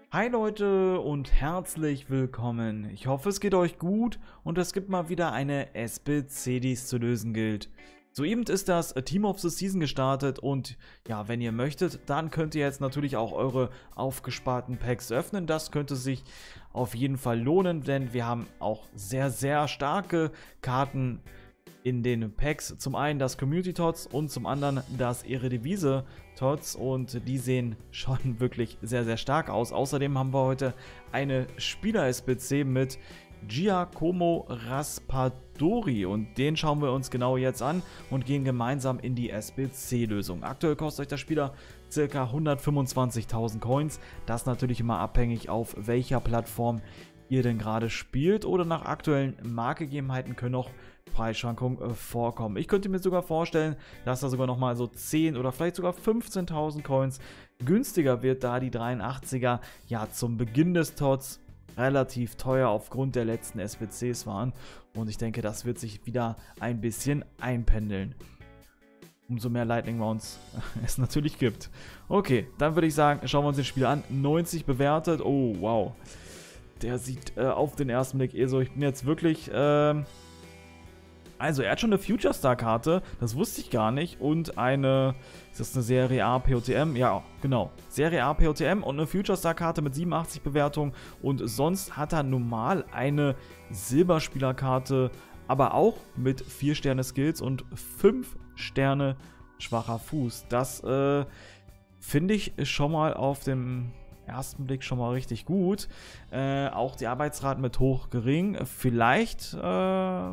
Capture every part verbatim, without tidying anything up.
Hi Leute und herzlich willkommen. Ich hoffe, es geht euch gut und es gibt mal wieder eine S B C, die es zu lösen gilt. Soeben ist das Team of the Season gestartet und ja, wenn ihr möchtet, dann könnt ihr jetzt natürlich auch eure aufgesparten Packs öffnen. Das könnte sich auf jeden Fall lohnen, denn wir haben auch sehr, sehr starke Karten in den Packs. Zum einen das Community Tots und zum anderen das Eredivisie Tots und die sehen schon wirklich sehr, sehr stark aus. Außerdem haben wir heute eine Spieler-S B C mit Giacomo Raspadori und den schauen wir uns genau jetzt an und gehen gemeinsam in die S B C-Lösung. Aktuell kostet euch der Spieler ca. hundertfünfundzwanzigtausend Coins. Das natürlich immer abhängig, auf welcher Plattform ihr denn gerade spielt, oder nach aktuellen Marktgegebenheiten können auch Preisschwankungen äh, vorkommen. Ich könnte mir sogar vorstellen, dass da sogar nochmal so zehn oder vielleicht sogar fünfzehntausend Coins günstiger wird, da die dreiundachtziger ja zum Beginn des Tots relativ teuer aufgrund der letzten S B Cs waren. Und ich denke, das wird sich wieder ein bisschen einpendeln. Umso mehr Lightning Rounds es natürlich gibt. Okay, dann würde ich sagen, schauen wir uns den Spiel an. neunzig bewertet. Oh, wow. Der sieht äh, auf den ersten Blick eh so. Ich bin jetzt wirklich... Ähm also, er hat schon eine Future Star Karte. Das wusste ich gar nicht. Und eine... Ist das eine Serie A P O T M? Ja, genau. Serie A P O T M und eine Future Star Karte mit siebenundachtzig Bewertungen. Und sonst hat er normal eine Silberspielerkarte, aber auch mit vier Sterne Skills und fünf Sterne schwacher Fuß. Das äh, finde ich schon mal auf dem ersten Blick schon mal richtig gut. Äh, auch die Arbeitsraten mit hoch gering. Vielleicht, äh,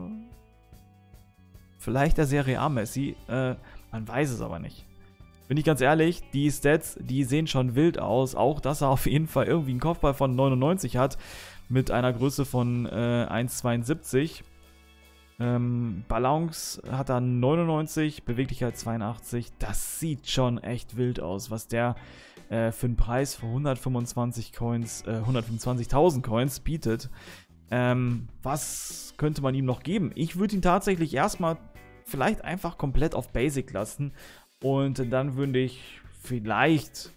vielleicht der Serie A Messi. Äh, man weiß es aber nicht. Bin ich ganz ehrlich, die Stats, die sehen schon wild aus. Auch, dass er auf jeden Fall irgendwie einen Kopfball von neunundneunzig hat. Mit einer Größe von äh, eins Komma zweiundsiebzig. Ähm, Balance hat er neunundneunzig, Beweglichkeit zweiundachtzig. Das sieht schon echt wild aus, was der äh, für einen Preis von hundertfünfundzwanzig Coins, äh, hundertfünfundzwanzigtausend Coins bietet. Ähm, was könnte man ihm noch geben? Ich würde ihn tatsächlich erstmal vielleicht einfach komplett auf Basic lassen und dann würde ich vielleicht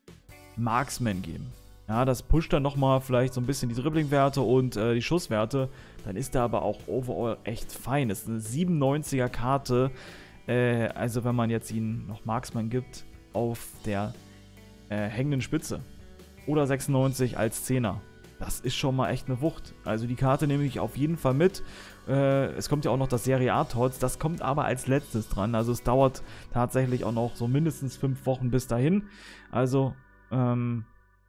Marksman geben. Ja, das pusht dann nochmal vielleicht so ein bisschen die Dribbling-Werte und äh, die Schusswerte. Dann ist er aber auch overall echt fein. Das ist eine siebenundneunziger Karte. Äh, also wenn man jetzt ihn noch Marksman gibt auf der äh, hängenden Spitze. Oder sechsundneunzig als Zehner. Das ist schon mal echt eine Wucht. Also die Karte nehme ich auf jeden Fall mit. Äh, es kommt ja auch noch das Serie A Tots. Das kommt aber als letztes dran. Also es dauert tatsächlich auch noch so mindestens fünf Wochen bis dahin. Also, ähm...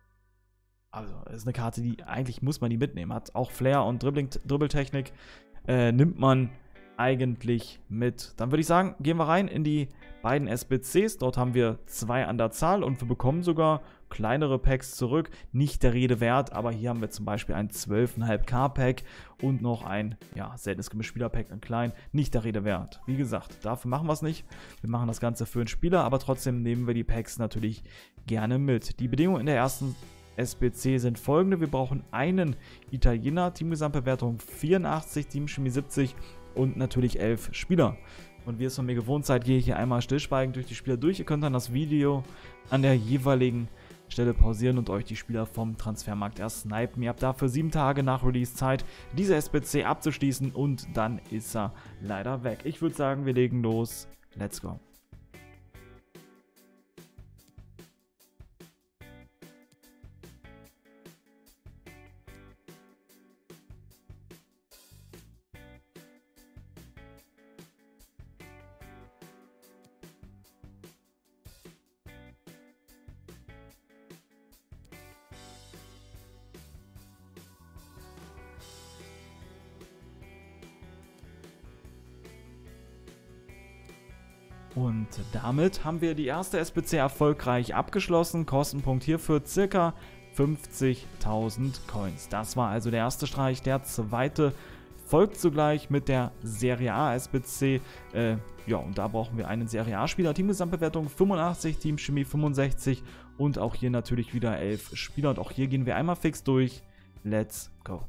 Also, es ist eine Karte, die eigentlich muss man die mitnehmen. Hat auch Flair und Dribbling, Dribbeltechnik. Äh, nimmt man eigentlich mit. Dann würde ich sagen, gehen wir rein in die beiden S B Cs. Dort haben wir zwei an der Zahl und wir bekommen sogar kleinere Packs zurück. Nicht der Rede wert, aber hier haben wir zum Beispiel ein zwölf Komma fünf K Pack und noch ein, ja, seltenes Gemischt-Spieler-Pack, ein klein. Nicht der Rede wert. Wie gesagt, dafür machen wir es nicht. Wir machen das Ganze für einen Spieler, aber trotzdem nehmen wir die Packs natürlich gerne mit. Die Bedingungen in der ersten S B C sind folgende: Wir brauchen einen Italiener, Teamgesamtbewertung vierundachtzig, Teamchemie siebzig und natürlich elf Spieler. Und wie es von mir gewohnt seid, gehe ich hier einmal stillschweigend durch die Spieler durch. Ihr könnt dann das Video an der jeweiligen Stelle pausieren und euch die Spieler vom Transfermarkt erst snipen. Ihr habt dafür sieben Tage nach Release Zeit, diese S B C abzuschließen und dann ist er leider weg. Ich würde sagen, wir legen los. Let's go. Und damit haben wir die erste S B C erfolgreich abgeschlossen. Kostenpunkt hierfür ca. fünfzigtausend Coins. Das war also der erste Streich. Der zweite folgt sogleich mit der Serie A S B C. Äh, ja, und da brauchen wir einen Serie A-Spieler. Teamgesamtbewertung fünfundachtzig, Teamchemie fünfundsechzig und auch hier natürlich wieder elf Spieler. Und auch hier gehen wir einmal fix durch. Let's go.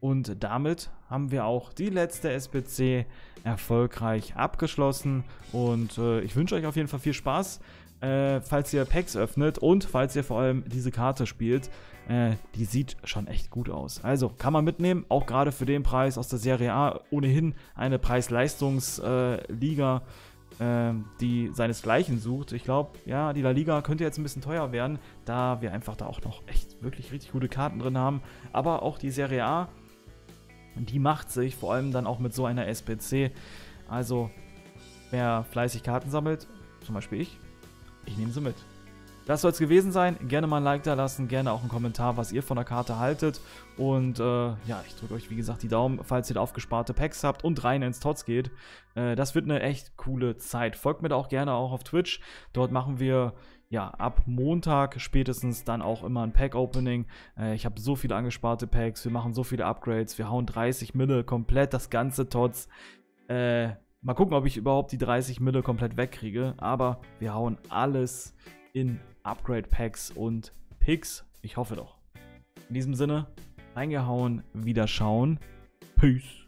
Und damit haben wir auch die letzte S P C erfolgreich abgeschlossen. Und äh, ich wünsche euch auf jeden Fall viel Spaß, äh, falls ihr Packs öffnet und falls ihr vor allem diese Karte spielt. Äh, die sieht schon echt gut aus. Also kann man mitnehmen, auch gerade für den Preis aus der Serie A. Ohnehin eine Preis-Leistungs-Liga, äh, die seinesgleichen sucht. Ich glaube, ja, die La Liga könnte jetzt ein bisschen teuer werden, da wir einfach da auch noch echt wirklich richtig gute Karten drin haben. Aber auch die Serie A, die macht sich, vor allem dann auch mit so einer S P C. Also, wer fleißig Karten sammelt, zum Beispiel ich, ich nehme sie mit. Das soll es gewesen sein. Gerne mal ein Like da lassen, gerne auch einen Kommentar, was ihr von der Karte haltet. Und äh, ja, ich drücke euch wie gesagt die Daumen, falls ihr da aufgesparte Packs habt und rein ins Tots geht. Äh, das wird eine echt coole Zeit. Folgt mir da auch gerne auch auf Twitch. Dort machen wir ja ab Montag spätestens dann auch immer ein Pack-Opening. Äh, ich habe so viele angesparte Packs, wir machen so viele Upgrades, wir hauen dreißig Mille komplett das ganze Tots. Äh, mal gucken, ob ich überhaupt die dreißig Mille komplett wegkriege. Aber wir hauen alles in Upgrade-Packs und Picks. Ich hoffe doch. In diesem Sinne, reingehauen, wieder schauen. Peace.